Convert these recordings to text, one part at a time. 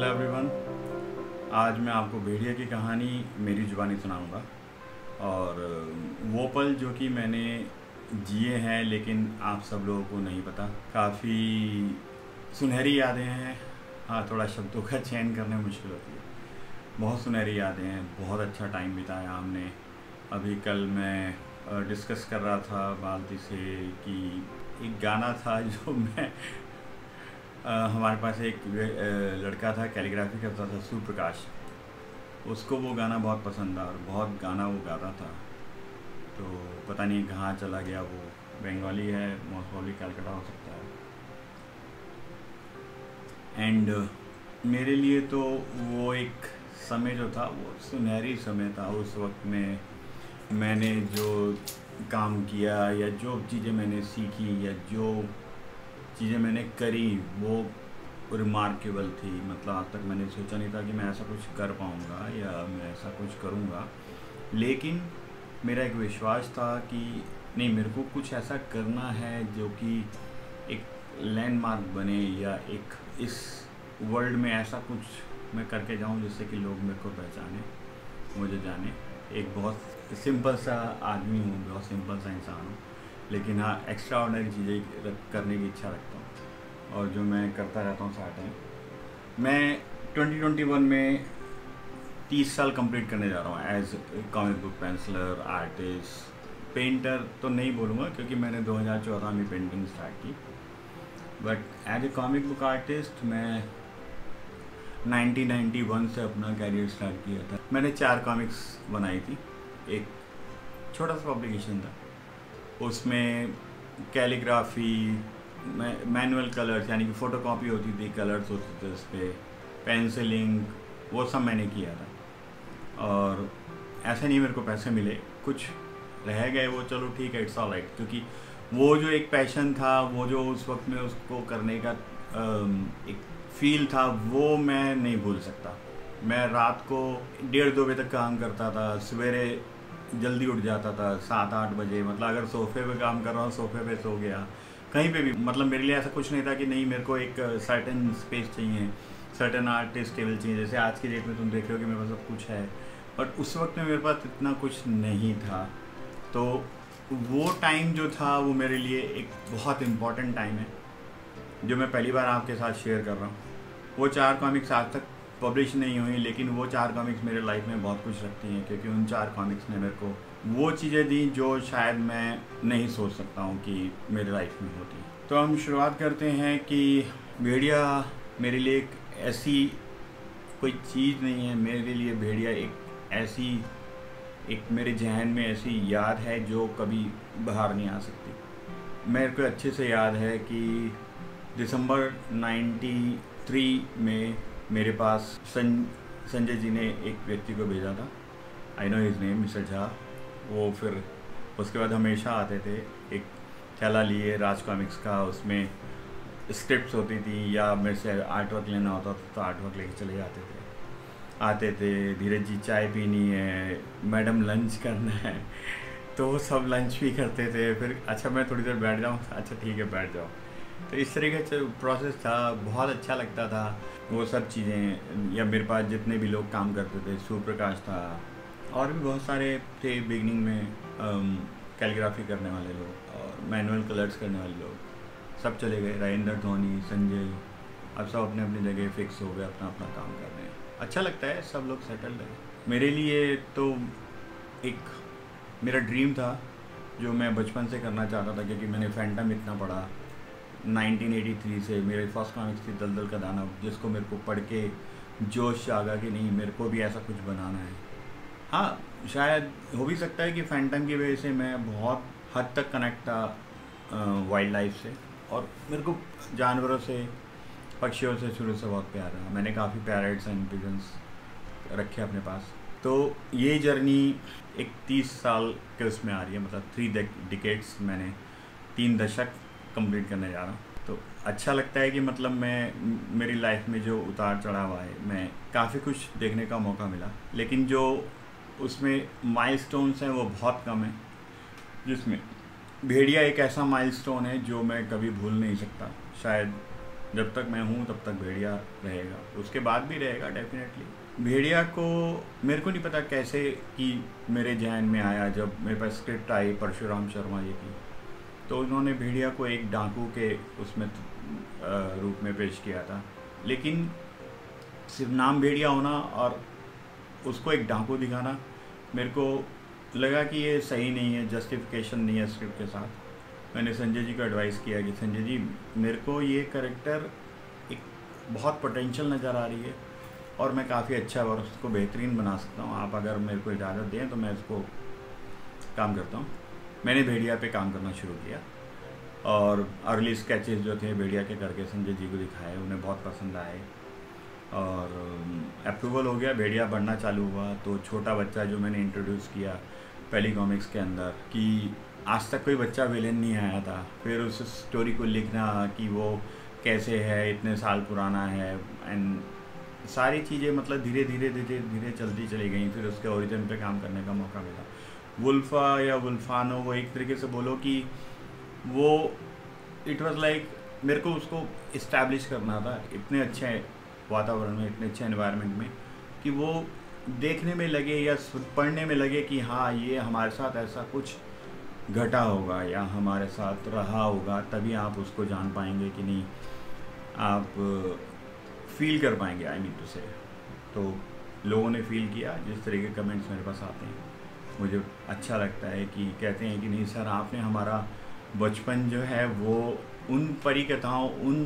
Hello everyone. आज मैं आपको भेड़िया की कहानी मेरी ज़ुबानी सुनाऊंगा और वो पल जो कि मैंने जिए हैं लेकिन आप सब लोगों को नहीं पता। काफ़ी सुनहरी यादें हैं। हाँ, थोड़ा शब्दों का चयन करने में मुश्किल होती है। बहुत सुनहरी यादें हैं, बहुत अच्छा टाइम बिताया हमने। अभी कल मैं डिस्कस कर रहा था बाल्टी से कि एक गाना था जो मैं हमारे पास एक लड़का था, कैलीग्राफी करता था, सुप्रकाश। उसको वो गाना बहुत पसंद था और बहुत गाना वो गाता था। तो पता नहीं कहाँ चला गया वो। बंगाली है, मोस्ट प्रॉब्ली कलकत्ता हो सकता है। एंड मेरे लिए तो वो एक समय जो था वो सुनहरी समय था। उस वक्त में मैंने जो काम किया या जो चीज़ें मैंने सीखी या जो चीज़ें मैंने करी वो रिमार्केबल थी। मतलब आज तक मैंने सोचा नहीं था कि मैं ऐसा कुछ कर पाऊँगा या मैं ऐसा कुछ करूँगा, लेकिन मेरा एक विश्वास था कि नहीं, मेरे को कुछ ऐसा करना है जो कि एक लैंडमार्क बने या एक इस वर्ल्ड में ऐसा कुछ मैं करके जाऊँ जिससे कि लोग मेरे को पहचाने, मुझे जाने। एक बहुत सिंपल सा आदमी हूँ, बहुत सिंपल सा इंसान हूँ, लेकिन हाँ, एक्स्ट्रा ऑर्डिनरी चीज़ें करने की इच्छा रखता हूँ और जो मैं करता रहता हूँ साथ टाइम। मैं 2021 में 30 साल कंप्लीट करने जा रहा हूँ as comic book penciller, artist, painter तो नहीं बोलूँगा क्योंकि मैंने 2014 में पेंटिंग स्टार्ट की, but as a comic book artist मैं 1991 से अपना कैरियर स्टार्ट किया था। मैंने 4 कॉमिक्स बनाई थी। एक छोटा सा पब्लिकेशन था, उसमें कैलीग्राफी, मैनुअल कलर्स यानी कि फ़ोटोकॉपी होती थी, कलर्स होते थे उस पर, पेंसिलिंग, वो सब मैंने किया था। और ऐसा नहीं मेरे को पैसे मिले, कुछ रह गए वो, चलो ठीक है, इट्स ऑल राइट, क्योंकि वो जो एक पैशन था, वो जो उस वक्त में उसको करने का एक फील था, वो मैं नहीं भूल सकता। मैं रात को 1:30-2 बजे तक काम करता था, सवेरे जल्दी उठ जाता था 7-8 बजे। मतलब अगर सोफे पे काम कर रहा हूँ, सोफे पे सो गया, कहीं पे भी। मतलब मेरे लिए ऐसा कुछ नहीं था कि नहीं मेरे को एक सर्टेन स्पेस चाहिए, सर्टेन आर्टिस्ट टेबल चाहिए। जैसे आज की डेट में तुम देख रहे हो कि मेरे पास सब कुछ है, बट उस वक्त में मेरे पास इतना कुछ नहीं था। तो वो टाइम जो था वो मेरे लिए एक बहुत इम्पॉर्टेंट टाइम है जो मैं पहली बार आपके साथ शेयर कर रहा हूँ। वो 4 कॉमिक्स आज तक पब्लिश नहीं हुई, लेकिन वो 4 कॉमिक्स मेरे लाइफ में बहुत कुछ रखती हैं, क्योंकि उन 4 कॉमिक्स ने मेरे को वो चीज़ें दी जो शायद मैं नहीं सोच सकता हूँ कि मेरे लाइफ में होती। तो हम शुरुआत करते हैं कि भेड़िया मेरे लिए एक ऐसी कोई चीज़ नहीं है। मेरे लिए भेड़िया एक मेरे जहन में ऐसी याद है जो कभी बाहर नहीं आ सकती। मेरे को अच्छे से याद है कि दिसंबर 93 में मेरे पास संजय जी ने एक व्यक्ति को भेजा था, I know his name, mister Jha. वो फिर उसके बाद हमेशा आते थे, एक थैला लिए राज कॉमिक्स का, उसमें स्क्रिप्ट्स होती थी या मेरे से आर्ट वर्क लेना होता था तो आर्ट वर्क लेके चले आते थे। धीरज जी चाय पीनी है, मैडम लंच करना है, तो वो सब लंच भी करते थे। फिर अच्छा मैं थोड़ी देर बैठ जाऊँ, अच्छा ठीक है बैठ जाओ। तो इस तरीके से प्रोसेस था, बहुत अच्छा लगता था वो सब चीज़ें। या मेरे पास जितने भी लोग काम करते थे, सुप्रकाश था और भी बहुत सारे थे बिगनिंग में, कैलीग्राफी करने वाले लोग और मैनुअल कलर्स करने वाले लोग, सब चले गए। राजेंद्र, धोनी, संजय, अब सब अपने अपनी जगह फिक्स हो गए, अपना अपना काम कर रहे हैं। अच्छा लगता है, सब लोग सेटल्ड है। मेरे लिए तो एक मेरा ड्रीम था जो मैं बचपन से करना चाहता था, क्योंकि मैंने फैंटम इतना पढ़ा 1983 से। मेरे फर्स्ट कॉमिक्स थी दलदल का दाना, जिसको मेरे को पढ़ के जोश जागा कि नहीं मेरे को भी ऐसा कुछ बनाना है। हाँ, शायद हो भी सकता है कि फैंटम की वजह से मैं बहुत हद तक कनेक्ट था वाइल्ड लाइफ से, और मेरे को जानवरों से, पक्षियों से शुरू से बहुत प्यार है। मैंने काफ़ी पैरट्स एंड पिजन्स रखे अपने पास। तो ये जर्नी एक 30 साल के उसमें आ रही है, मतलब 3 डिकेड्स, मैंने 3 दशक कंप्लीट करने जा रहा हूँ। तो अच्छा लगता है कि मतलब मेरी लाइफ में जो उतार चढ़ाव आए, मैं काफ़ी कुछ देखने का मौका मिला, लेकिन जो उसमें माइलस्टोन्स हैं वो बहुत कम है, जिसमें भेड़िया एक ऐसा माइलस्टोन है जो मैं कभी भूल नहीं सकता। शायद जब तक मैं हूँ तब तक भेड़िया रहेगा, उसके बाद भी रहेगा डेफिनेटली। भेड़िया को मेरे को नहीं पता कैसे कि मेरे जहन में आया, जब मेरे पास स्क्रिप्ट आई परशुराम शर्मा जी की, तो उन्होंने भेड़िया को एक डाकू के उसमें रूप में पेश किया था। लेकिन सिर्फ नाम भेड़िया होना और उसको एक डाकू दिखाना, मेरे को लगा कि ये सही नहीं है, जस्टिफिकेशन नहीं है स्क्रिप्ट के साथ। मैंने संजय जी को एडवाइस किया कि संजय जी, मेरे को ये कैरेक्टर एक बहुत पोटेंशियल नज़र आ रही है और मैं काफ़ी अच्छा और उसको बेहतरीन बना सकता हूँ, आप अगर मेरे को इजाज़त दें तो मैं इसको काम करता हूँ। मैंने भेड़िया पे काम करना शुरू किया और अर्ली स्केचेस जो थे भेड़िया के करके संजय जी को दिखाए, उन्हें बहुत पसंद आए और अप्रूवल हो गया, भेड़िया बढ़ना चालू हुआ। तो छोटा बच्चा जो मैंने इंट्रोड्यूस किया पहली कॉमिक्स के अंदर कि आज तक कोई बच्चा विलेन नहीं आया था, फिर उस स्टोरी को लिखना कि वो कैसे है, इतने साल पुराना है, एंड सारी चीज़ें मतलब धीरे धीरे धीरे धीरे चलती चली गई। फिर उसके ओरिजिन पे काम करने का मौका मिला। वुल्फा या वुल्फानो, वो एक तरीके से बोलो कि वो इट वाज लाइक मेरे को उसको इस्टेब्लिश करना था इतने अच्छे वातावरण में, इतने अच्छे एनवायरनमेंट में कि वो देखने में लगे या पढ़ने में लगे कि हाँ ये हमारे साथ ऐसा कुछ घटा होगा या हमारे साथ रहा होगा, तभी आप उसको जान पाएंगे कि नहीं, आप फील कर पाएंगे, आई मीन टू से। तो लोगों ने फील किया, जिस तरह के कमेंट्स मेरे पास आते हैं मुझे अच्छा लगता है कि कहते हैं कि नहीं सर, आपने हमारा बचपन जो है वो उन परी कथाओं, उन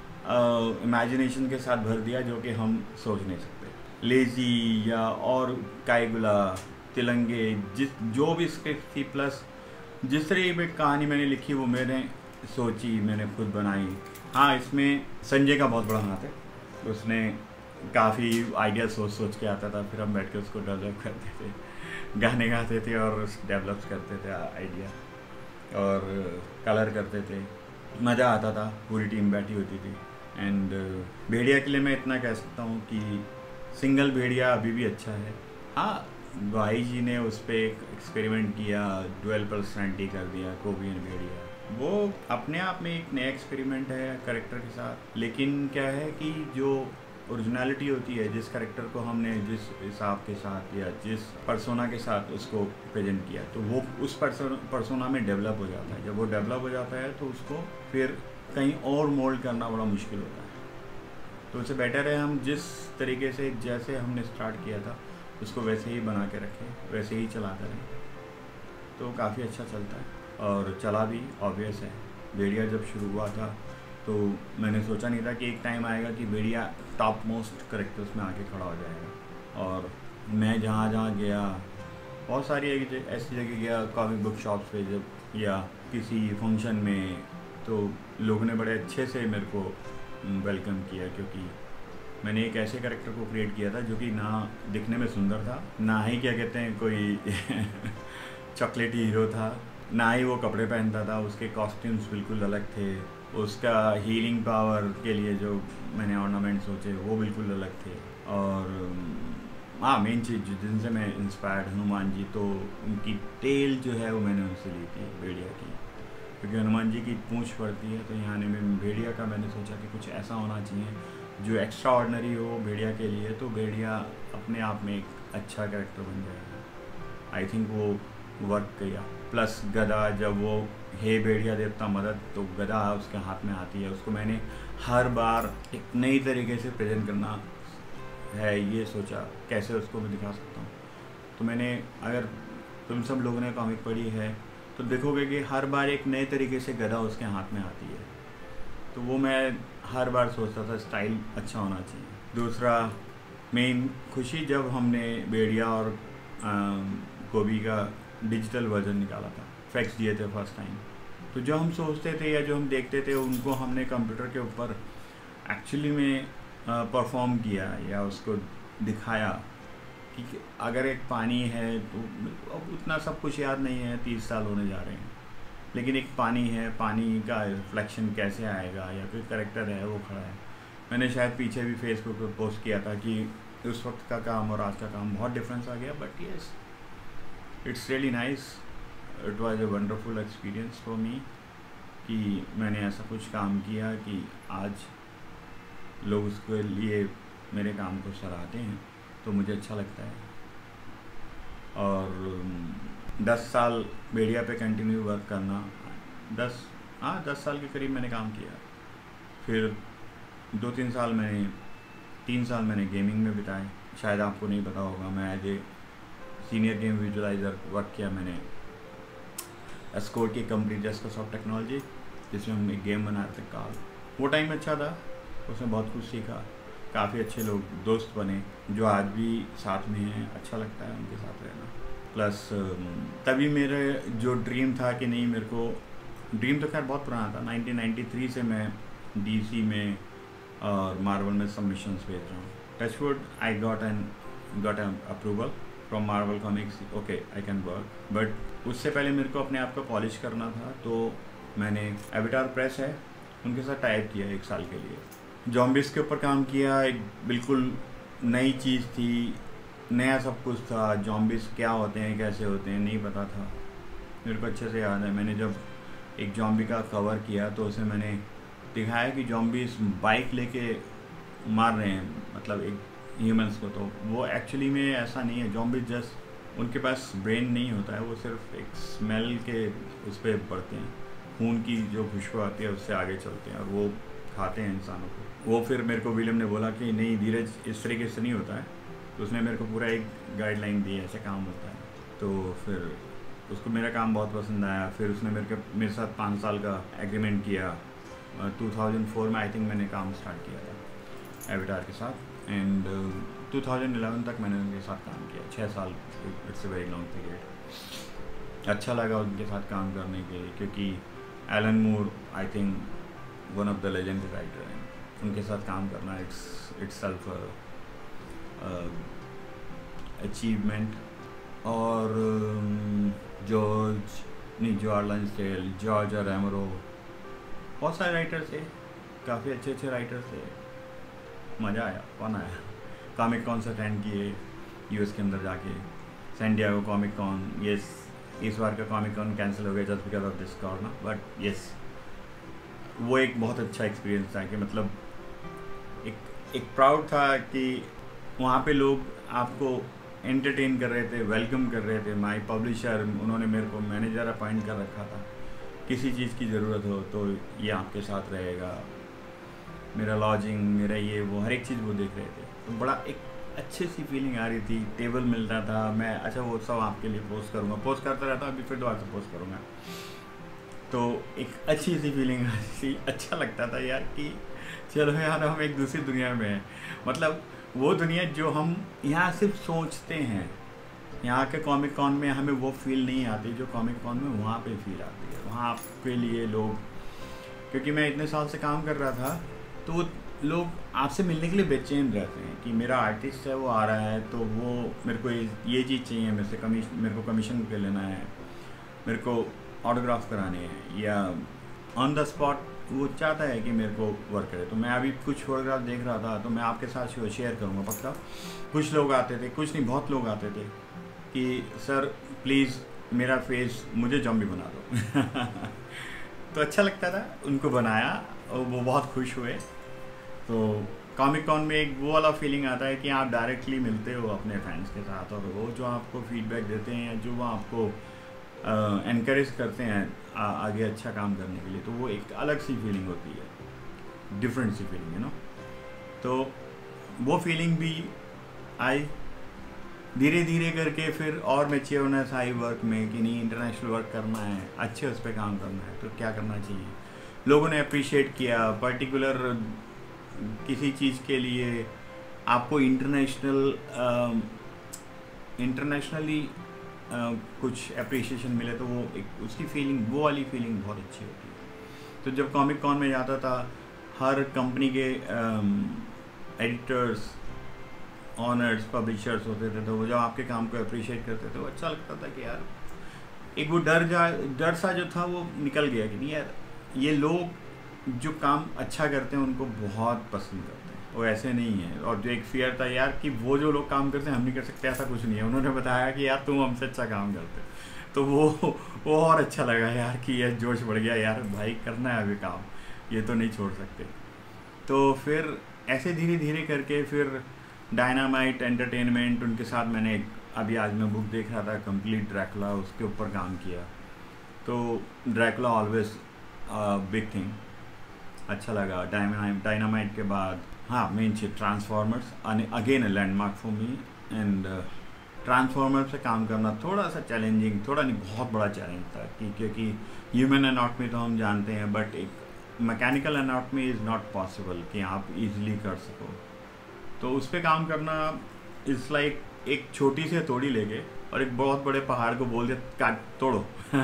इमेजिनेशन के साथ भर दिया जो कि हम सोच नहीं सकते। लेजी या और कायगुला, तिलंगे, जो भी स्क्रिप्ट थी, प्लस जिस तरह की कहानी मैंने लिखी वो मैंने सोची, मैंने खुद बनाई। हाँ, इसमें संजय का बहुत बड़ा हाथ है, उसने काफ़ी आइडिया सोच के आता था, फिर हम बैठ के उसको डेवलप करते थे, गाने गाते थे और डेवलप करते थे आइडिया और कलर करते थे, मज़ा आता था, पूरी टीम बैठी होती थी। एंड भेड़िया के लिए मैं इतना कह सकता हूँ कि सिंगल भेड़िया अभी भी अच्छा है। हाँ, भाई जी ने उस पर एक एक्सपेरिमेंट किया, डुअल पर्सनैलिटी कर दिया कोबियन भेड़िया, वो अपने आप में एक नया एक्सपेरिमेंट है कैरेक्टर के साथ। लेकिन क्या है कि जो ओरिजिनलिटी होती है, जिस कैरेक्टर को हमने जिस हिसाब के साथ या जिस पर्सोना के साथ उसको प्रेजेंट किया, तो वो उस पर्सोना में डेवलप हो जाता है। जब वो डेवलप हो जाता है तो उसको फिर कहीं और मोल्ड करना बड़ा मुश्किल होता है। तो उससे बेटर है हम जिस तरीके से, जैसे हमने स्टार्ट किया था, उसको वैसे ही बना के रखें, वैसे ही चलाते रहें, तो काफ़ी अच्छा चलता है और चला भी। ऑब्वियस है, भेड़िया जब शुरू हुआ था तो मैंने सोचा नहीं था कि एक टाइम आएगा कि भेड़िया टॉप मोस्ट कैरेक्टर्स में आके खड़ा हो जाएगा। और मैं जहाँ जहाँ गया, बहुत सारी ऐसी जगह गया, कॉमिक बुक शॉप्स पे जब या किसी फंक्शन में, तो लोगों ने बड़े अच्छे से मेरे को वेलकम किया, क्योंकि मैंने एक ऐसे कैरेक्टर को क्रिएट किया था जो कि ना दिखने में सुंदर था, ना ही क्या कहते हैं कोई चॉकलेटी हीरो था, ना ही वो कपड़े पहनता था, उसके कॉस्ट्यूम्स बिल्कुल अलग थे, उसका हीलिंग पावर के लिए जो मैंने ऑर्नामेंट सोचे वो बिल्कुल अलग थे। और हाँ, मेन चीज़ जिनसे मैं इंस्पायर्ड, हनुमान जी, तो उनकी टेल जो है वो मैंने उनसे ली थी, भेड़िया की, क्योंकि हनुमान जी की पूंछ पड़ती है, तो यहाँ में भेड़िया का मैंने सोचा कि कुछ ऐसा होना चाहिए जो एक्स्ट्रा ऑर्डिनरी हो भेड़िया के लिए, तो भेड़िया अपने आप में एक अच्छा कैरेक्टर बन जाएगा। आई थिंक वो वर्क किया। प्लस गदा, जब वो हे भेड़िया देवता मदद, तो गदा उसके हाथ में आती है, उसको मैंने हर बार एक नई तरीके से प्रेजेंट करना है, ये सोचा कैसे उसको मैं दिखा सकता हूँ। तो मैंने, अगर तुम सब लोगों ने कॉमिक पढ़ी है तो देखोगे कि हर बार एक नए तरीके से गदा उसके हाथ में आती है, तो वो मैं हर बार सोचता था स्टाइल अच्छा होना चाहिए। दूसरा मेन खुशी, जब हमने भेड़िया और गोभी का डिजिटल वर्जन निकाला था, फैक्स दिए थे फर्स्ट टाइम, तो जो हम सोचते थे या जो हम देखते थे उनको हमने कंप्यूटर के ऊपर एक्चुअली में परफॉर्म किया या उसको दिखाया कि अगर एक पानी है, तो अब उतना सब कुछ याद नहीं है, 30 साल होने जा रहे हैं, लेकिन एक पानी है, पानी का रिफ्लेक्शन कैसे आएगा, या कोई कैरेक्टर है वो खड़ा है। मैंने शायद पीछे भी फेसबुक पर पोस्ट किया था कि उस वक्त का काम और आज का काम बहुत डिफरेंस आ गया, but yes, it's really nice, it was a wonderful experience for me कि मैंने ऐसा कुछ काम किया कि आज लोग उसके लिए मेरे काम को सराहते हैं, तो मुझे अच्छा लगता है। और 10 साल भेड़िया पे कंटिन्यू वर्क करना, 10 साल के करीब मैंने काम किया। फिर 3 साल मैंने गेमिंग में बिताए। शायद आपको नहीं पता होगा, मैं as a senior game visualizer work किया मैंने एस्कोर्ट की कंपनी डेस्कटॉप टेक्नोलॉजी, जिसमें हम एक गेम बनाए थे काल। वो टाइम अच्छा था, उसमें बहुत कुछ सीखा, काफ़ी अच्छे लोग दोस्त बने जो आज भी साथ में हैं, अच्छा लगता है उनके साथ रहना। प्लस तभी मेरे जो ड्रीम था कि नहीं, मेरे को ड्रीम तो खैर बहुत पुराना था, 1993 से मैं DC में और मार्वल में सबमिशंस भेज रहा हूँ। Touchwood I got an approval from Marvel Comics, okay I can work. But उससे पहले मेरे को अपने आप को पॉलिश करना था, तो मैंने एविटार प्रेस है उनके साथ टाइप किया 1 साल के लिए। जॉम्बिस के ऊपर काम किया, एक बिल्कुल नई चीज़ थी, नया सब कुछ था। जॉम्बिस क्या होते हैं, कैसे होते हैं, नहीं पता था। मेरे को अच्छे से याद है, मैंने जब एक जॉम्बी का कवर किया तो उसे मैंने दिखाया कि जॉम्बिस बाइक लेके मार रहे हैं, मतलब एक ह्यूमंस को। तो वो एक्चुअली में ऐसा नहीं है। जॉम्बिस जस्ट उनके पास ब्रेन नहीं होता है, वो सिर्फ एक स्मेल के उस पर बढ़ते हैं, खून की जो खुशबू आती है उससे आगे चलते हैं और वो खाते हैं इंसानों को। वो फिर मेरे को विलियम ने बोला कि नहीं धीरज, इस तरीके से नहीं होता है। तो उसने मेरे को पूरा एक गाइडलाइन दी, ऐसे काम होता है। तो फिर उसको मेरा काम बहुत पसंद आया। फिर उसने मेरे साथ 5 साल का एग्रीमेंट किया। 2004 में आई थिंक मैंने काम स्टार्ट किया था एविटार के साथ, एंड 2011 तक मैंने उनके साथ काम किया, 6 साल। It's a very long period. अच्छा लगा उनके साथ काम करने के लिए, क्योंकि Alan Moore I think one of the legendary writer हैं। उनके साथ काम करना इट्स सेल्फ अचीवमेंट। और जॉर्ज लांसेल, जॉर्ज रेमरो, बहुत सारे राइटर थे, काफ़ी अच्छे अच्छे राइटर थे। मज़ा आया, फन आया। कॉमिक कॉन से अटेंड किए US के अंदर जाके, San Diego comic con. Yes, इस बार का कॉमिक कॉन कैंसिल हो गया just because of this corona, but yes वो एक बहुत अच्छा एक्सपीरियंस था कि मतलब एक प्राउड था कि वहाँ पे लोग आपको एंटरटेन कर रहे थे, वेलकम कर रहे थे। माई पब्लिशर, उन्होंने मेरे को मैनेजर अपॉइंट कर रखा था, किसी चीज़ की ज़रूरत हो तो ये आपके साथ रहेगा, मेरा लॉजिंग, मेरा ये वो, हर एक चीज़ वो देख रहे थे। तो बड़ा एक अच्छी सी फीलिंग आ रही थी। टेबल मिलता था, मैं अच्छा वो सब आपके लिए पोस्ट करूँगा, पोस्ट करता रहता हूँ, अभी फिर दोबारा से पोस्ट करूँगा। तो एक अच्छी सी फीलिंग आ रही थी, अच्छा लगता था यार कि चलो यार हम एक दूसरी दुनिया में हैं। मतलब वो दुनिया जो हम यहाँ सिर्फ सोचते हैं, यहाँ के कॉमिक कॉन में हमें वो फील नहीं आती जो कॉमिक कॉन में वहाँ पे फील आती है। वहाँ आपके लिए लोग, क्योंकि मैं इतने साल से काम कर रहा था, तो लोग आपसे मिलने के लिए बेचैन रहते हैं कि मेरा आर्टिस्ट है वो आ रहा है, तो वो मेरे को ये चीज़ चाहिए, मेरे को कमीशन पे लेना है, मेरे को ऑटोग्राफ कराने हैं, या ऑन द स्पॉट वो चाहता है कि मेरे को वर्क करे। तो मैं अभी कुछ फोटोग्राफ देख रहा था, तो मैं आपके साथ शेयर करूँगा पक्का। कुछ लोग आते थे, कुछ नहीं बहुत लोग आते थे कि सर प्लीज़ मेरा फेस, मुझे जॉम्बी बना दो। तो अच्छा लगता था, उनको बनाया और वो बहुत खुश हुए। तो कॉमिक कॉन में एक वो वाला फीलिंग आता है कि आप डायरेक्टली मिलते हो अपने फैंस के साथ, और वो जो आपको फीडबैक देते हैं, जो वो आपको एनकरेज करते हैं आगे अच्छा काम करने के लिए, तो वो एक अलग सी फीलिंग होती है, डिफरेंट सी फीलिंग है ना। तो वो फीलिंग भी आई धीरे धीरे करके। फिर और मैच्योरनेस आई वर्क में कि नहीं, इंटरनेशनल वर्क करना है, अच्छे उस पर काम करना है, तो क्या करना चाहिए। लोगों ने अप्रिशिएट किया। पर्टिकुलर किसी चीज़ के लिए आपको इंटरनेशनली कुछ अप्रिशिएशन मिले, तो वो एक उसकी फीलिंग, वो वाली फीलिंग बहुत अच्छी होती है। तो जब कॉमिक कॉन में जाता था, हर कंपनी के एडिटर्स, ऑनर्स, पब्लिशर्स होते थे, तो वो जब आपके काम को अप्रिशिएट करते थे, तो अच्छा लगता था कि यार एक वो डर सा जो था वो निकल गया कि नहीं यार, ये लोग जो काम अच्छा करते हैं उनको बहुत पसंद करते हैं, वो ऐसे नहीं है। और जो एक फियर था यार कि वो जो लोग काम करते हैं हम नहीं कर सकते, ऐसा कुछ नहीं है। उन्होंने बताया कि यार तुम हमसे अच्छा काम करते, तो वो और अच्छा लगा यार कि यह जोश बढ़ गया यार, भाई करना है अभी काम, ये तो नहीं छोड़ सकते। तो फिर ऐसे धीरे धीरे करके फिर डायनामाइट एंटरटेनमेंट उनके साथ मैंने अभी आज मैं बुक देख रहा था कंप्लीट ड्रैकुला, उसके ऊपर काम किया। तो ड्रैकुला ऑलवेज बिग थिंग, अच्छा लगा। डायनामाइट के बाद हाँ मेन चीज transformers again landmark for me. And transformer से काम करना थोड़ा सा चैलेंजिंग, थोड़ा नहीं बहुत बड़ा चैलेंज था क्योंकि ह्यूमन एनाटॉमी तो हम जानते हैं, बट एक mechanical anatomy is not possible कि आप इजीली कर सको। तो उस पर काम करना इज़ लाइक एक छोटी सी हथौड़ी लेके और एक बहुत बड़े पहाड़ को बोल दिया काट तोड़ो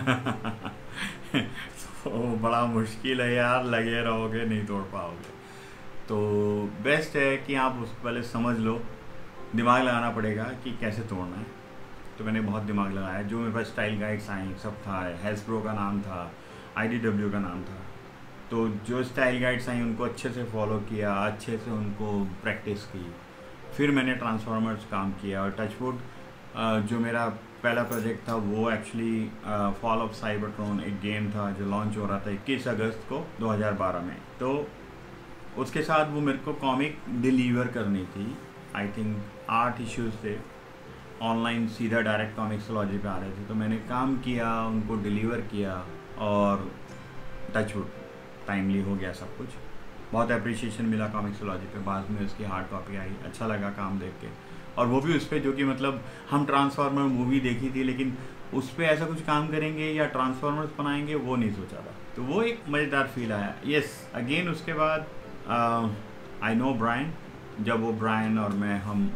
तो बड़ा मुश्किल है यार, लगे रहोगे नहीं तोड़ पाओगे। तो बेस्ट है कि आप उसको पहले समझ लो, दिमाग लगाना पड़ेगा कि कैसे तोड़ना है। तो मैंने बहुत दिमाग लगाया, जो मेरे पास स्टाइल गाइड्स आई सब था, हेल्सप्रो का नाम था, IDW का नाम था। तो जो स्टाइल गाइड्स आई उनको अच्छे से फॉलो किया, अच्छे से उनको प्रैक्टिस की, फिर मैंने ट्रांसफॉर्मर्स काम किया। और टचवुड जो मेरा पहला प्रोजेक्ट था वो एक्चुअली फॉल ऑफ साइबरट्रॉन एक गेम था जो लॉन्च हो रहा था 21 अगस्त को 2012 में। तो उसके साथ वो मेरे को कॉमिक डिलीवर करनी थी। आई थिंक 8 इश्यूज़ थे ऑनलाइन, सीधा डायरेक्ट कॉमिक्सोलॉजी पे आ रहे थे। तो मैंने काम किया, उनको डिलीवर किया और टचवुड टाइमली हो गया सब कुछ। बहुत अप्रिशिएशन मिला कॉमिक्सोलॉजी पे, बाद में उसकी हार्ड कॉपी आई, अच्छा लगा काम देख के। और वो भी उस पर जो कि मतलब हम ट्रांसफॉर्मर मूवी देखी थी लेकिन उस पर ऐसा कुछ काम करेंगे या ट्रांसफॉर्मर्स बनाएंगे वो नहीं सोचा था। तो वो एक मज़ेदार फील आया। यस अगेन उसके बाद आई नो ब्रायन, जब वो ब्रायन और मैं हम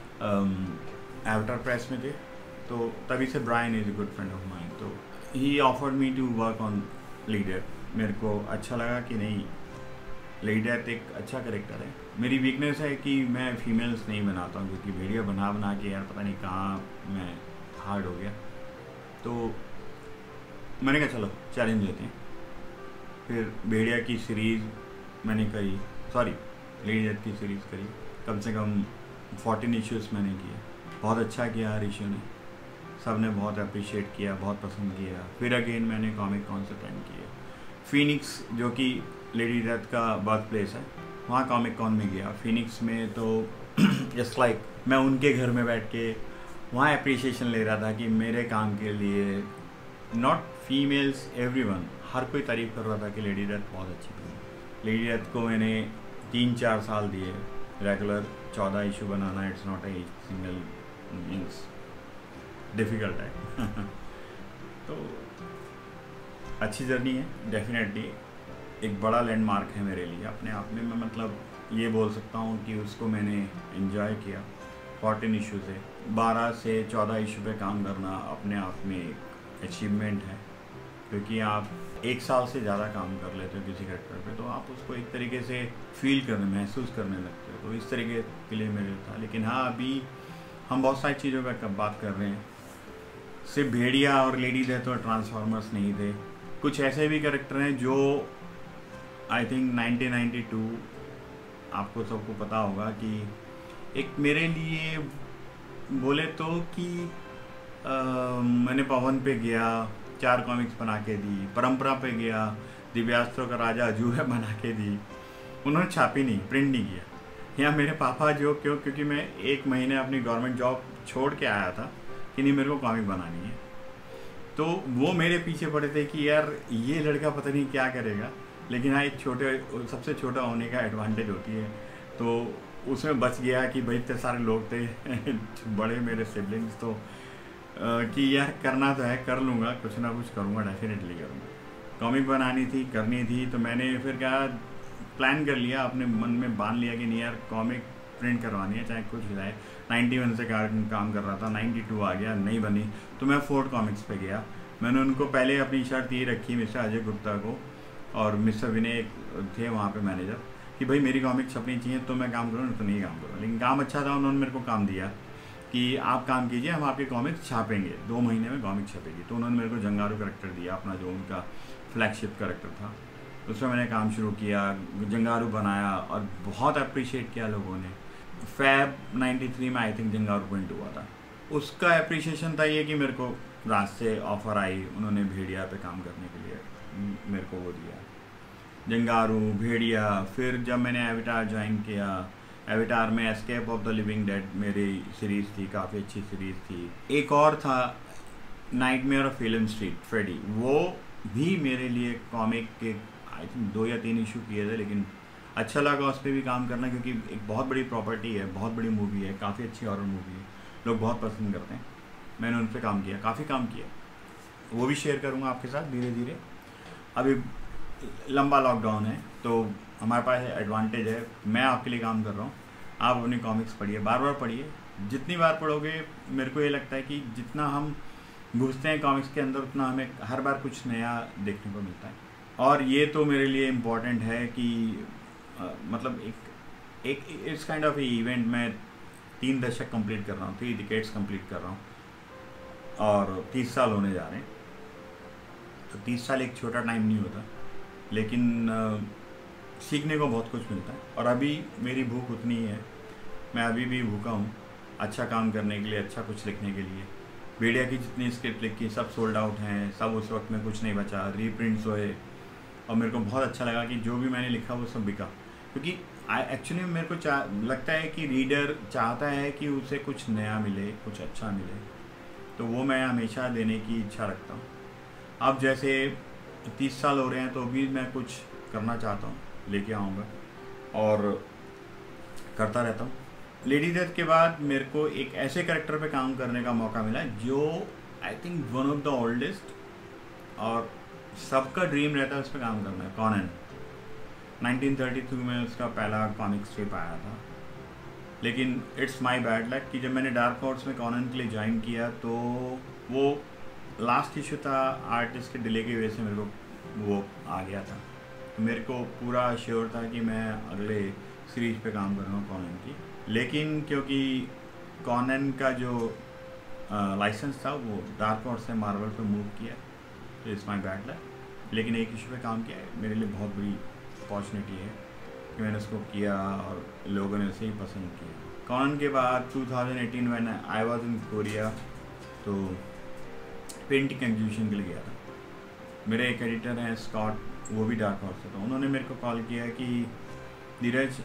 एवाटार प्रेस में थे तो तभी से Brian is a good friend of mine. तो he offered me to work on Leader. मेरे को अच्छा लगा कि नहीं, लीडर एक अच्छा करेक्टर है। मेरी वीकनेस है कि मैं फीमेल्स नहीं बनाता हूँ क्योंकि वीडियो बना बना के यार पता नहीं कहाँ मैं हार्ड हो गया। तो मैंने कहा चलो चैलेंज लेते हैं। फिर भेड़िया की सीरीज़ मैंने करी, सॉरी लीडर की सीरीज़ करी, कम से कम 14 इश्यूज़ मैंने किए। बहुत अच्छा किया हर इशू ने, सब ने बहुत अप्रिशिएट किया, बहुत पसंद किया। फिर अगेन मैंने कॉमिक कॉन से टाइम किया फिनिक्स, जो कि लेडी डेथ का बर्थ प्लेस है, वहाँ कॉमिक कॉन में गया। फिनिक्स में तो जस्ट लाइक मैं उनके घर में बैठ के वहाँ अप्रिशिएशन ले रहा था कि मेरे काम के लिए नॉट फीमेल्स एवरीवन, हर कोई तारीफ़ कर रहा था कि लेडी डेथ बहुत अच्छी थी। लेडी डेथ को मैंने 3-4 साल दिए रेगुलर 14 इशू बनाना। It's not a single means difficult है तो अच्छी जर्नी है डेफिनेटली, एक बड़ा लैंडमार्क है मेरे लिए अपने आप में। मैं मतलब ये बोल सकता हूँ कि उसको मैंने एंजॉय किया। 14 इशू से 12 से 14 इशू पे काम करना अपने आप में एक अचीवमेंट है, क्योंकि आप 1 साल से ज़्यादा काम कर लेते हो किसी कैरेक्टर पे तो आप उसको एक तरीके से फील करने, महसूस करने लगते हो। तो इस तरीके के लिए मेरे था। लेकिन हाँ, अभी हम बहुत सारी चीज़ों पर बात कर रहे हैं, सिर्फ भेड़िया और लेडी डेथ और ट्रांसफॉर्मर्स नहीं थे, कुछ ऐसे भी कैरेक्टर हैं जो आई थिंक 1992 आपको सबको पता होगा कि एक मेरे लिए बोले तो कि मैंने पवन पे गया, 4 कॉमिक्स बना के दी, परंपरा पे गया, दिव्यास्त्रों का राजा अजूबा बना के दी, उन्होंने छापी नहीं, प्रिंट नहीं किया। या मेरे पापा जो क्योंकि मैं 1 महीने अपनी गवर्नमेंट जॉब छोड़ के आया था कि नहीं मेरे को कॉमिक बनानी है, तो वो मेरे पीछे पड़े थे कि यार ये लड़का पता नहीं क्या करेगा। लेकिन हाँ, एक सबसे छोटा होने का एडवांटेज होती है, तो उसमें बच गया कि भाई इतने सारे लोग थे बड़े मेरे सिबलिंग्स, तो कि यार करना तो है, कर लूँगा, कुछ ना कुछ करूँगा, डेफिनेटली करूँगा। कॉमिक बनानी थी, करनी थी, तो मैंने फिर क्या प्लान कर लिया, अपने मन में बांध लिया कि नहीं यार कॉमिक प्रिंट करवानी है, चाहे कुछ हो जाए। 91 से काम कर रहा था, 92 आ गया, नहीं बनी तो मैं फोर्ड कॉमिक्स पे गया। मैंने उनको पहले अपनी शर्त ये रखी मिस्टर अजय गुप्ता को और मिस्टर विनय थे वहाँ पे मैनेजर, कि भाई मेरी कॉमिक छपनी चाहिए तो मैं काम करूँ, तो नहीं काम करूँ। लेकिन काम अच्छा था, उन्होंने मेरे को काम दिया कि आप काम कीजिए, हम आपकी कॉमिक्स छापेंगे, 2 महीने में कॉमिक छपेगी। तो उन्होंने मेरे को जंगारू करेक्टर दिया, अपना जो उनका फ्लैगशिप करेक्टर था, उसमें मैंने काम शुरू किया, जंगारू बनाया और बहुत अप्रिशिएट किया लोगों ने। फैब 93 में आई थिंक जंगारू पॉइंट हुआ था, उसका अप्रिशिएशन था ये कि मेरे को रात से ऑफ़र आई, उन्होंने भेड़िया पे काम करने के लिए मेरे को वो दिया। जंगारू, भेड़िया। फिर जब मैंने एविटार ज्वाइन किया, एविटार में Escape of the Living Dead मेरी सीरीज़ थी, काफ़ी अच्छी सीरीज़ थी। एक और था Nightmare of Elm Street Freddy, वो भी मेरे लिए कॉमिक के आई थिंक 2 या 3 इशू किए थे, लेकिन अच्छा लगा उस पर भी काम करना, क्योंकि एक बहुत बड़ी प्रॉपर्टी है, बहुत बड़ी मूवी है, काफ़ी अच्छी हॉरर मूवी है, लोग बहुत पसंद करते हैं। मैंने उन पर काम किया, काफ़ी काम किया, वो भी शेयर करूँगा आपके साथ धीरे धीरे। अभी लंबा लॉकडाउन है तो हमारे पास एडवांटेज है, मैं आपके लिए काम कर रहा हूँ, आप अपनी कॉमिक्स पढ़िए, बार बार पढ़िए। जितनी बार पढ़ोगे मेरे को ये लगता है कि जितना हम घुसते हैं कॉमिक्स के अंदर, उतना हमें हर बार कुछ नया देखने को मिलता है। और ये तो मेरे लिए इम्पॉर्टेंट है कि मतलब एक इट्स काइंड ऑफ इवेंट। मैं 3 दशक कंप्लीट कर रहा हूँ, 3 डिकेड्स कंप्लीट कर रहा हूँ, और 30 साल होने जा रहे हैं। तो 30 साल एक छोटा टाइम नहीं होता, लेकिन सीखने को बहुत कुछ मिलता है। और अभी मेरी भूख उतनी ही है, मैं अभी भी भूखा हूँ अच्छा काम करने के लिए, अच्छा कुछ लिखने के लिए। भेड़िया की जितनी स्क्रिप्ट लिखी सब सोल्ड आउट हैं, सब उस वक्त में कुछ नहीं बचा, रीप्रिंट्स हुए, और मेरे को बहुत अच्छा लगा कि जो भी मैंने लिखा वो सब बिका। क्योंकि एक्चुअली मेरे को लगता है कि रीडर चाहता है कि उसे कुछ नया मिले, कुछ अच्छा मिले, तो वो मैं हमेशा देने की इच्छा रखता हूँ। अब जैसे 30 साल हो रहे हैं तो भी मैं कुछ करना चाहता हूँ, लेके आऊँगा और करता रहता हूँ। लेडी डेथ के बाद मेरे को एक ऐसे कैरेक्टर पे काम करने का मौका मिला जो I think one of the oldest, और सबका ड्रीम रहता है उस पर काम करना है, कॉनन। 1932 में उसका पहला कॉमिक स्ट्रिप आया था, लेकिन इट्स माय बैड लक कि जब मैंने डार्क हॉर्स में कॉनन के लिए ज्वाइन किया तो वो लास्ट इशू था, आर्टिस्ट के डिले की वजह से मेरे को वो आ गया था। तो मेरे को पूरा श्योर था कि मैं अगले सीरीज़ पे काम कर रहा हूँ कॉनन की, लेकिन क्योंकि कॉनन का जो लाइसेंस था वो डार्क हॉर्स से मार्वल पे मूव किया, तो इट्स माय बैड लक। लेकिन एक इशू पे काम किया है, मेरे लिए बहुत बड़ी अपॉर्चुनिटी है कि मैंने उसको किया और लोगों ने उसे ही पसंद किया। कॉनन के बाद 2018 में आई वॉज इन कोरिया, तो पेंटिंग एग्जीबिशन के लिए गया था। मेरे एक एडिटर हैं स्कॉट, वो भी डार्क हॉर्स से, तो उन्होंने मेरे को कॉल किया कि धीरज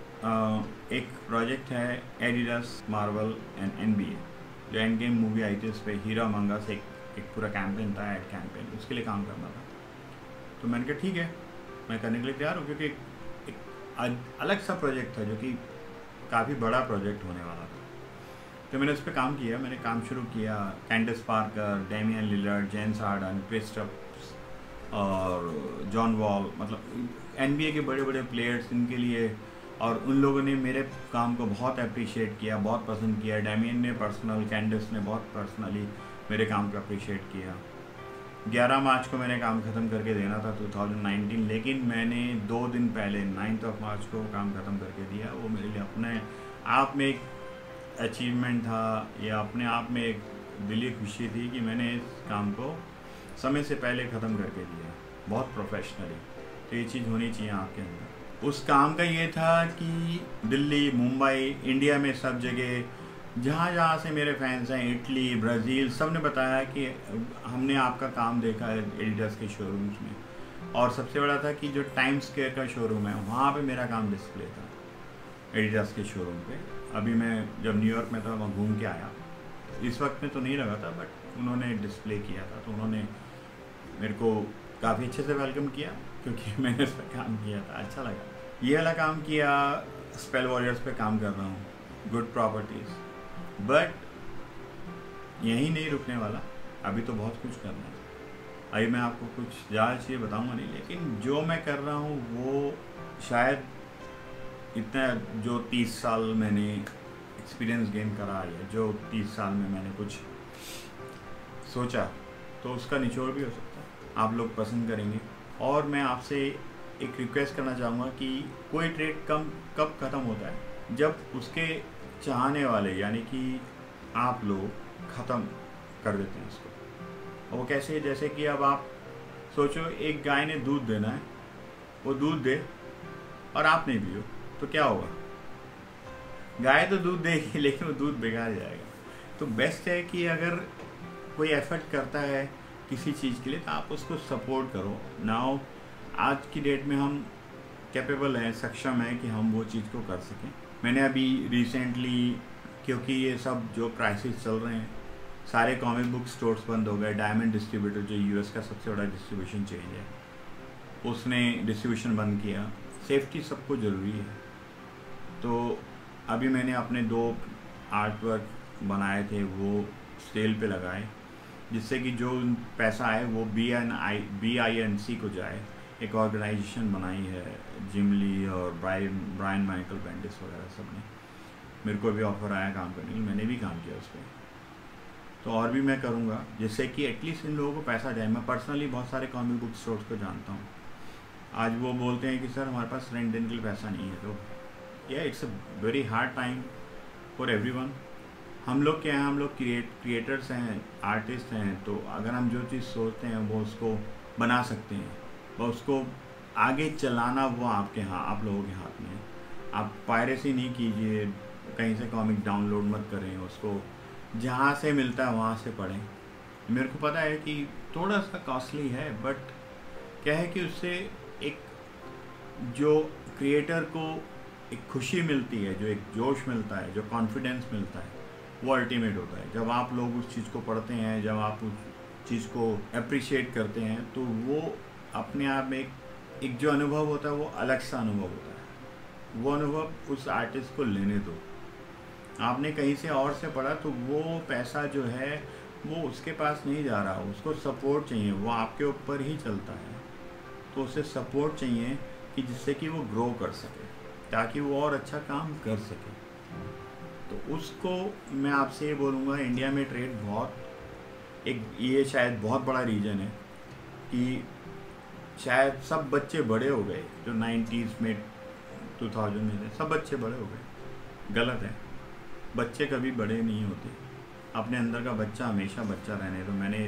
एक प्रोजेक्ट है एडिडास मार्वल एंड NBA, जो एंड गेम मूवी आई थी उस पर हीरो अमंग अस एक पूरा कैंपेन था, एड कैंपेन, उसके लिए काम करना था। तो मैंने कहा ठीक है, मैं करने के लिए तैयार हूँ, क्योंकि एक अलग सा प्रोजेक्ट था जो कि काफ़ी बड़ा प्रोजेक्ट होने वाला था। तो मैंने उस पर काम किया, मैंने काम शुरू किया। Candace Parker, Damian Lillard, James Harden, Christophs और जॉन वॉल, मतलब NBA के बड़े बड़े प्लेयर्स, इनके लिए, और उन लोगों ने मेरे काम को बहुत अप्रिशिएट किया, बहुत पसंद किया। डेमियन ने पर्सनल, कैंडिस ने बहुत पर्सनली मेरे काम को अप्रिशिएट किया। 11 मार्च को मैंने काम ख़त्म करके देना था 2019, लेकिन मैंने 2 दिन पहले 9 मार्च को काम ख़त्म करके दिया। वो मेरे लिए अपने आप में एक अचीवमेंट था, या अपने आप में एक दिली खुशी थी कि मैंने इस काम को समय से पहले ख़त्म करके दिया, बहुत प्रोफेशनली। तो ये चीज़ होनी चाहिए आपके अंदर। उस काम का ये था कि दिल्ली, मुंबई, इंडिया में सब जगह जहाँ जहाँ से मेरे फैंस हैं, इटली, ब्राज़ील, सब ने बताया कि हमने आपका काम देखा है एडिडास के शोरूम्स में। और सबसे बड़ा था कि जो टाइम स्क्वायर का शोरूम है, वहाँ पे मेरा काम डिस्प्ले था एडिडास के शोरूम पे। अभी मैं जब न्यूयॉर्क में था वहाँ घूम के आया, इस वक्त में तो नहीं लगा था, बट उन्होंने डिस्प्ले किया था, तो उन्होंने मेरे को काफ़ी अच्छे से वेलकम किया, क्योंकि मैंने उस पर काम किया था, अच्छा लगा। ये वाला काम किया, स्पेल वॉरियर्स पे काम कर रहा हूँ, गुड प्रॉपर्टीज़। बट यहीं नहीं रुकने वाला, अभी तो बहुत कुछ करना है। अभी मैं आपको कुछ ज़्यादा चीज़ें बताऊँगा नहीं, लेकिन जो मैं कर रहा हूँ वो शायद इतना, जो 30 साल मैंने एक्सपीरियंस गेन करा, या जो 30 साल में मैंने कुछ सोचा, तो उसका निचोड़ भी हो सकता है, आप लोग पसंद करेंगे। और मैं आपसे एक रिक्वेस्ट करना चाहूँगा कि कोई ट्रेड कब ख़त्म होता है, जब उसके चाहने वाले, यानी कि आप लोग ख़त्म कर देते हैं उसको। और वो कैसे, जैसे कि अब आप सोचो एक गाय ने दूध देना है, वो दूध दे और आप नहीं पियो, तो क्या होगा? गाय तो दूध देगी, लेकिन वो दूध बेकार जाएगा। तो बेस्ट है कि अगर कोई एफर्ट करता है किसी चीज़ के लिए, तो आप उसको सपोर्ट करो। नाउ आज की डेट में हम कैपेबल हैं, सक्षम हैं कि हम वो चीज़ को कर सकें। मैंने अभी रिसेंटली, क्योंकि ये सब जो क्राइसिस चल रहे हैं, सारे कॉमिक बुक स्टोर्स बंद हो गए। डायमंड डिस्ट्रीब्यूटर जो यूएस का सबसे बड़ा डिस्ट्रीब्यूशन चेंज है, उसने डिस्ट्रीब्यूशन बंद किया। सेफ्टी सबको ज़रूरी है। तो अभी मैंने अपने 2 आर्ट वर्क बनाए थे, वो सेल पे लगाए, जिससे कि जो पैसा आए वो BINC को जाए। एक ऑर्गेनाइजेशन बनाई है, जिम ली और ब्रायन माइकल बेंडिस वगैरह सब ने। मेरे को भी ऑफ़र आया काम करने के लिए, मैंने भी काम किया उस पर। तो और भी मैं करूँगा, जिससे कि एटलीस्ट इन लोगों को पैसा जाए। मैं पर्सनली बहुत सारे कॉमिक बुक स्टोर्स को जानता हूँ। आज वो बोलते हैं कि सर हमारे पास रेंट देने के लिए पैसा नहीं है। तो it's a very hard time for everyone. हम लोग क्या हैं, हम लोग क्रिएटर्स हैं, आर्टिस्ट हैं। तो अगर हम जो चीज़ सोचते हैं वो उसको बना सकते हैं, और उसको आगे चलाना वो आप लोगों के हाथ में है। आप पायरेसी नहीं कीजिए, कहीं से कॉमिक डाउनलोड मत करें, उसको जहाँ से मिलता है वहाँ से पढ़ें। मेरे को पता है कि थोड़ा सा कॉस्टली है, बट क्या है कि उससे एक जो क्रिएटर को एक खुशी मिलती है, जो एक जोश मिलता है, जो कॉन्फिडेंस मिलता है, वो अल्टीमेट होता है। जब आप लोग उस चीज़ को पढ़ते हैं, जब आप उस चीज़ को अप्रिशिएट करते हैं, तो वो अपने आप में एक जो अनुभव होता है वो अलग सा अनुभव होता है। वो अनुभव उस आर्टिस्ट को लेने दो। आपने कहीं से और से पढ़ा तो वो पैसा जो है वो उसके पास नहीं जा रहा, उसको सपोर्ट चाहिए, वो आपके ऊपर ही चलता है। तो उसे सपोर्ट चाहिए कि जिससे कि वो ग्रो कर सके, ताकि वो और अच्छा काम कर सके। तो उसको मैं आपसे ये बोलूँगा, इंडिया में ट्रेड ये शायद बहुत बड़ा रीज़न है कि शायद सब बच्चे बड़े हो गए, जो 90s में 2000 में थे, सब बच्चे बड़े हो गए। गलत है, बच्चे कभी बड़े नहीं होते। अपने अंदर का बच्चा हमेशा बच्चा रहने दो। मैंने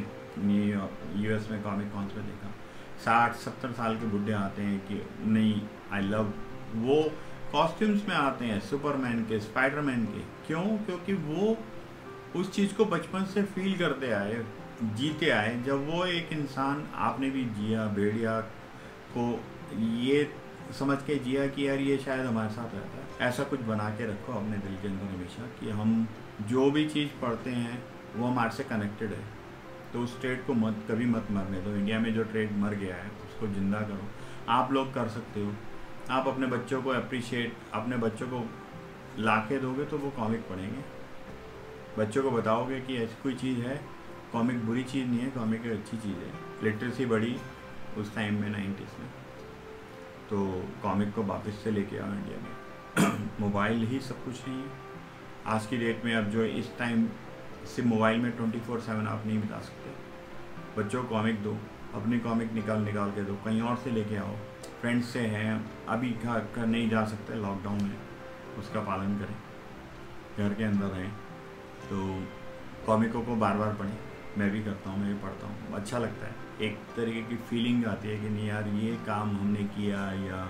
US में कॉमिक कॉन्स में देखा, 60-70 साल के बुढ़े आते हैं कि नहीं आई लव, वो कॉस्ट्यूम्स में आते हैं सुपरमैन के, स्पाइडरमैन के। क्यों? क्योंकि वो उस चीज़ को बचपन से फील करते आए, जीते आए। जब वो एक इंसान, आपने भी जिया, भेड़िया को ये समझ के जिया कि यार ये शायद हमारे साथ रहता है। ऐसा कुछ बना के रखो अपने दिल के अंदर हमेशा, कि हम जो भी चीज़ पढ़ते हैं वो हमारे से कनेक्टेड है। तो उस ट्रेड को कभी मत मरने दो। इंडिया में जो ट्रेड मर गया है उसको ज़िंदा करो। आप लोग कर सकते हो। आप अपने बच्चों को अपने बच्चों को ला के दोगे तो वो कॉमिक पढ़ेंगे। बच्चों को बताओगे कि ऐसी कोई चीज़ है, कॉमिक बुरी चीज़ नहीं है, कॉमिक एक अच्छी चीज़ है। लिटरेसी बढ़ी उस टाइम में 90s में, तो कॉमिक को वापस से लेके आओ इंडिया में। मोबाइल ही सब कुछ नहीं है आज की डेट में। अब जो इस टाइम सिर्फ मोबाइल में 24/7 आप नहीं बिता सकते। बच्चों को कॉमिक दो, अपनी कॉमिक निकाल के दो, कहीं और से लेके आओ। फ्रेंड्स से हैं, अभी घर नहीं जा सकते, लॉकडाउन है, उसका पालन करें, घर के अंदर रहें। तो कॉमिकों को बार बार पढ़ें। मैं भी करता हूँ, मैं भी पढ़ता हूँ, अच्छा लगता है। एक तरीके की फीलिंग आती है कि नहीं यार ये काम हमने किया, या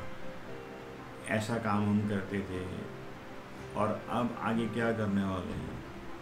ऐसा काम हम करते थे और अब आगे क्या करने वाले हैं।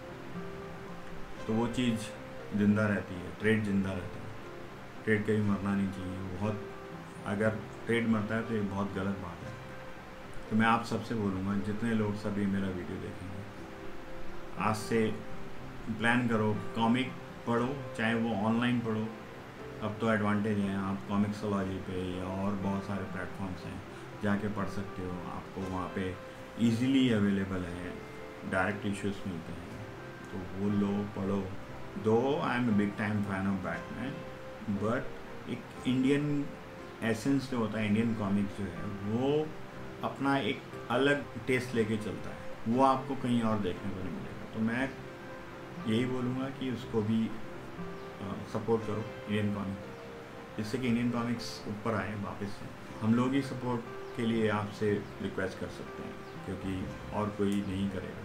तो वो चीज़ ज़िंदा रहती है, ट्रेड ज़िंदा रहता है। ट्रेड कभी मरना नहीं चाहिए। अगर ट्रेड मरता है तो ये बहुत गलत बात है। तो मैं आप सबसे बोलूँगा, जितने लोग सभी मेरा वीडियो देखेंगे, आज से प्लान करो, कॉमिक पढ़ो, चाहे वो ऑनलाइन पढ़ो। अब तो एडवांटेज है, आप कॉमिक्सोलॉजी पे या और बहुत सारे प्लेटफॉर्म्स हैं, जाके पढ़ सकते हो। आपको वहाँ पे इजीली अवेलेबल है, डायरेक्ट इश्यूज मिलते हैं, तो वो लो, पढ़ो। Though I am a big time fan of Batman, but एक इंडियन एसेंस जो होता है, इंडियन कॉमिक्स जो है, वो अपना एक अलग टेस्ट लेके चलता है। वो आपको कहीं और देखने को नहीं मिलेगा। तो मैं यही बोलूँगा कि उसको भी सपोर्ट करो, इंडियन कॉमिक्स, जिससे कि इंडियन कॉमिक्स ऊपर आए वापस से। हम लोग ही सपोर्ट के लिए आपसे रिक्वेस्ट कर सकते हैं, क्योंकि और कोई नहीं करेगा।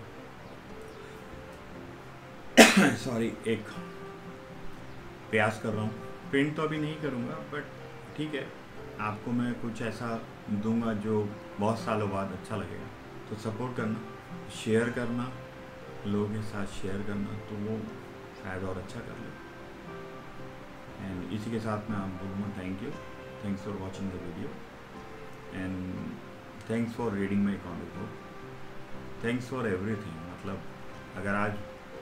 सॉरी, एक प्रयास कर रहा हूँ। प्रिंट तो अभी नहीं करूँगा, बट ठीक है, आपको मैं कुछ ऐसा दूंगा जो बहुत सालों बाद अच्छा लगेगा। तो सपोर्ट करना, शेयर करना, लोगों के साथ शेयर करना, तो वो शायद और अच्छा कर ले। एंड इसी के साथ मैं आप बोलूँगा thank you. Thanks for watching the video and thanks for reading my comic book, thanks for everything. मतलब अगर आज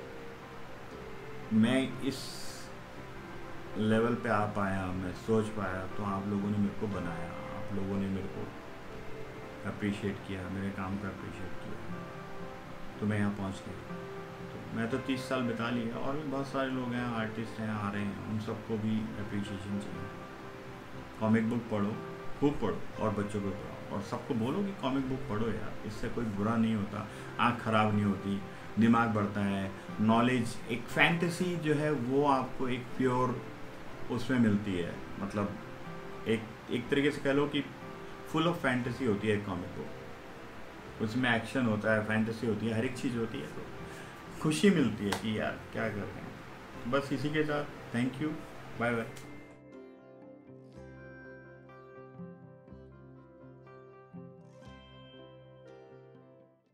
मैं इस लेवल पे आ पाया, मैं सोच पाया, तो आप लोगों ने मेरे को बनाया, आप लोगों ने मेरे को अप्रिशिएट किया, मेरे काम का अप्रिशिएट किया, तो मैं यहाँ पहुँच गया। तो मैं तो 30 साल बिता लिया, और भी बहुत सारे लोग हैं, आर्टिस्ट हैं, आ रहे हैं, उन सबको भी अप्रिशिएशन चाहिए। कॉमिक बुक पढ़ो, खूब पढ़ो, और बच्चों को पढ़ाओ, और सबको बोलो कि कॉमिक बुक पढ़ो यार, इससे कोई बुरा नहीं होता, आँख खराब नहीं होती, दिमाग बढ़ता है, नॉलेज, एक फैंटेसी जो है वो आपको एक प्योर उसमें मिलती है। मतलब एक तरीके से कह लो कि फुल ऑफ फैंटेसी होती है एक कॉमिक बुक, उसमें एक्शन होता है, फैंटेसी होती है, हर एक चीज़ होती है, तो खुशी मिलती है कि यार क्या कर रहे हैं। बस इसी के साथ थैंक यू, बाय बाय।